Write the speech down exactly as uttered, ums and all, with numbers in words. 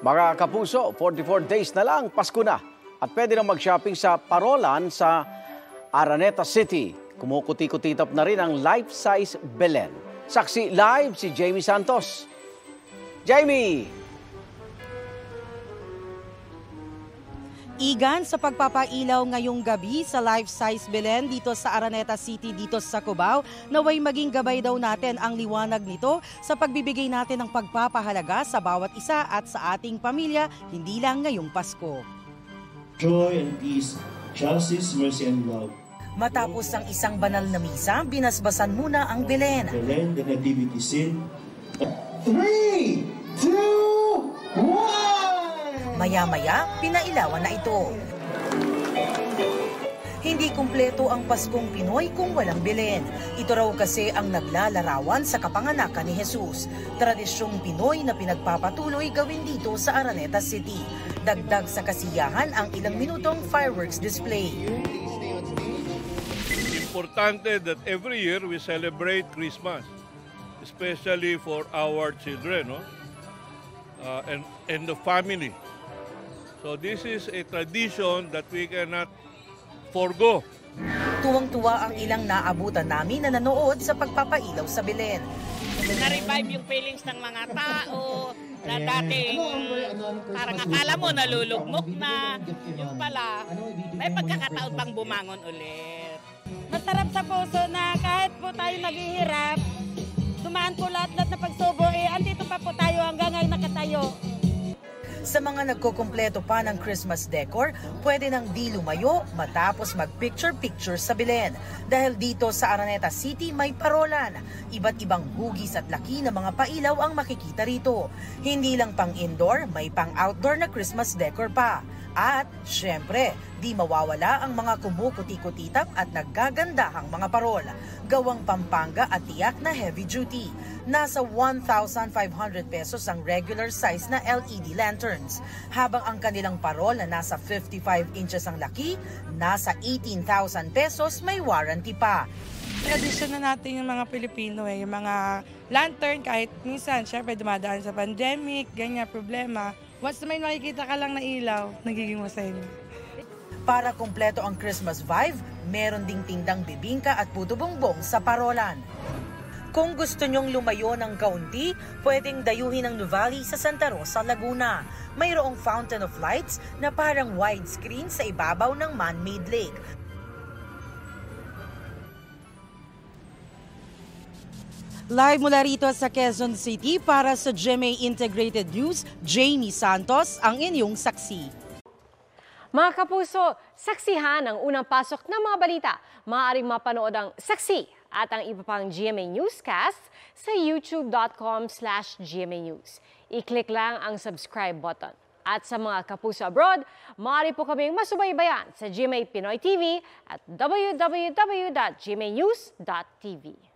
Mga kapuso, forty-four days na lang, Pasko na. At pwede na mag-shopping sa Parolan sa Araneta City. Kumukuti-kutitap na rin ang life-size Belen. Saksi live si Jamie Santos. Jamie! Igan sa pagpapailaw ngayong gabi sa life-size Belen dito sa Araneta City dito sa Cubao, naway maging gabay daw natin ang liwanag nito sa pagbibigay natin ng pagpapahalaga sa bawat isa at sa ating pamilya, hindi lang ngayong Pasko. Joy and peace, justice, mercy and love. Matapos ang isang banal na misa, binasbasan muna ang Belen. Belen, the nativity scene. Three, two, one! Maya-maya, pinailawan na ito. Hindi kumpleto ang Paskong Pinoy kung walang Belen. Ito raw kasi ang naglalarawan sa kapanganakan ni Jesus. Tradisyong Pinoy na pinagpapatuloy gawin dito sa Araneta City. Dagdag sa kasiyahan ang ilang minutong fireworks display. Importante that every year we celebrate Christmas, especially for our children, no? uh, and, and the family. So this is a tradition that we cannot forgo. Tuwang-tuwa ang ilang naabutan namin na nanood sa pagpapailaw sa Belen. Na-revive yung feelings ng mga tao na dating parang akala mo nalulugmok na. Yung pala, may pagkakataon pang bumangon ulit. Masarap sa puso na kahit po tayo naghihirap, dumaan po lahat-lahat na pagsubo, eh, andito pa po tayo hanggang ngayon nakatayo. Sa mga nagkukumpleto pa ng Christmas decor, pwede nang di lumayo matapos mag-picture-picture sa Belen. Dahil dito sa Araneta City may parolan. Iba't ibang hugis at laki ng mga pailaw ang makikita rito. Hindi lang pang indoor, may pang outdoor na Christmas decor pa. At, syempre, di mawawala ang mga kumukuti-kutitap at naggagandahang mga parol. Gawang Pampanga at tiyak na heavy duty. Nasa one thousand five hundred pesos ang regular size na L E D lanterns. Habang ang kanilang parol na nasa fifty-five inches ang laki, nasa eighteen thousand pesos may warranty pa. Tradisyon na natin yung mga Pilipino eh, yung mga lantern kahit minsan, syempre dumadaan sa pandemic, ganyan problema. Once na may makikita ka lang na ilaw, nagiging masaya. Para kumpleto ang Christmas vibe, meron ding tindang bibingka at puto bongbong sa parolan. Kung gusto nyong lumayo ng kaunti, pwedeng dayuhin ang Nuvali sa Santa Rosa, Laguna. Mayroong fountain of lights na parang widescreen sa ibabaw ng man-made lake. Live mula rito sa Quezon City para sa G M A Integrated News, Jamie Santos ang inyong saksi. Mga kapuso, saksihan ang unang pasok ng mga balita. Maaaring mapanood ang saksi at ang iba pang G M A Newscast sa youtube dot com slash G M A News. I-click lang ang subscribe button. At sa mga kapuso abroad, maaari po kaming masubaybayan sa G M A Pinoy T V at w w w dot g m a news dot t v.